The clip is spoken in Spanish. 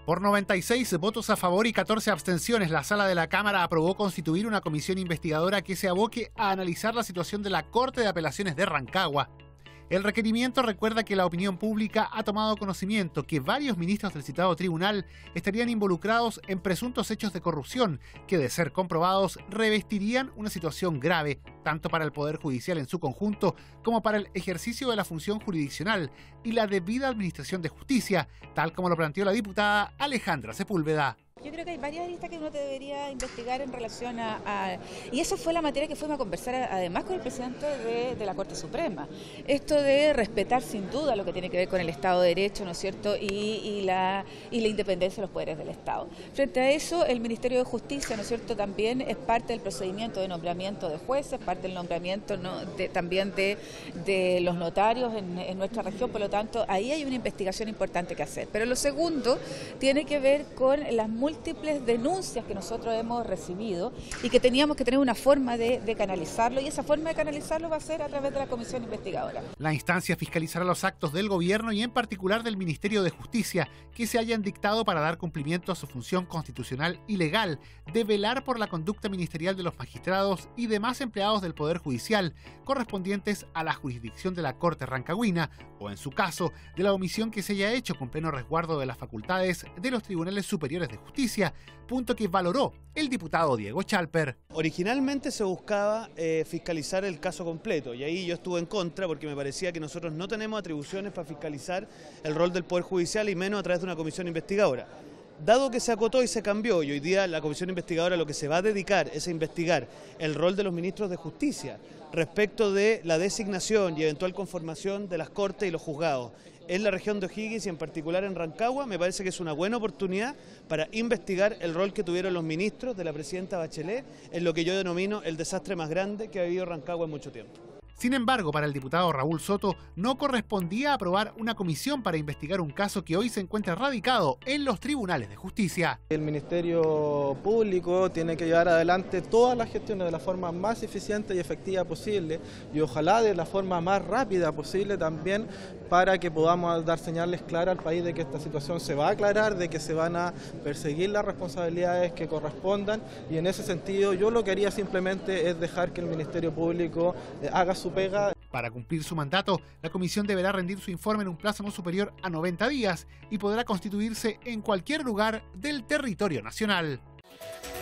Por 96 votos a favor y 14 abstenciones, la Sala de la Cámara aprobó constituir una comisión investigadora que se aboque a analizar la situación de la Corte de Apelaciones de Rancagua. El requerimiento recuerda que la opinión pública ha tomado conocimiento que varios ministros del citado tribunal estarían involucrados en presuntos hechos de corrupción que, de ser comprobados, revestirían una situación grave, tanto para el Poder Judicial en su conjunto como para el ejercicio de la función jurisdiccional y la debida administración de justicia, tal como lo planteó la diputada Alejandra Sepúlveda. Yo creo que hay varias aristas que uno debería investigar en relación y eso fue la materia que fuimos a conversar además con el presidente de la Corte Suprema. Esto de respetar sin duda lo que tiene que ver con el Estado de Derecho, ¿no es cierto?, y la independencia de los poderes del Estado. Frente a eso, el Ministerio de Justicia, ¿no es cierto?, también es parte del procedimiento de nombramiento de jueces, parte del nombramiento también de los notarios en nuestra región, por lo tanto, ahí hay una investigación importante que hacer. Pero lo segundo tiene que ver con las múltiples denuncias que nosotros hemos recibido y que teníamos que tener una forma de canalizarlo, y esa forma de canalizarlo va a ser a través de la comisión investigadora. La instancia fiscalizará los actos del gobierno y en particular del Ministerio de Justicia que se hayan dictado para dar cumplimiento a su función constitucional y legal de velar por la conducta ministerial de los magistrados y demás empleados del Poder Judicial correspondientes a la jurisdicción de la Corte Rancagüina o, en su caso, de la omisión que se haya hecho con pleno resguardo de las facultades de los tribunales superiores de justicia, punto que valoró el diputado Diego Chalper. Originalmente se buscaba fiscalizar el caso completo, y ahí yo estuve en contra porque me parecía que nosotros no tenemos atribuciones para fiscalizar el rol del Poder Judicial y menos a través de una comisión investigadora. Dado que se acotó y se cambió, y hoy día la comisión investigadora lo que se va a dedicar es a investigar el rol de los ministros de Justicia respecto de la designación y eventual conformación de las cortes y los juzgados en la región de O'Higgins y en particular en Rancagua, me parece que es una buena oportunidad para investigar el rol que tuvieron los ministros de la presidenta Bachelet en lo que yo denomino el desastre más grande que ha vivido Rancagua en mucho tiempo. Sin embargo, para el diputado Raúl Soto no correspondía aprobar una comisión para investigar un caso que hoy se encuentra radicado en los tribunales de justicia. El Ministerio Público tiene que llevar adelante todas las gestiones de la forma más eficiente y efectiva posible y ojalá de la forma más rápida posible también, para que podamos dar señales claras al país de que esta situación se va a aclarar, de que se van a perseguir las responsabilidades que correspondan, y en ese sentido yo lo que haría simplemente es dejar que el Ministerio Público haga su pega. Para cumplir su mandato, la comisión deberá rendir su informe en un plazo no superior a 90 días y podrá constituirse en cualquier lugar del territorio nacional.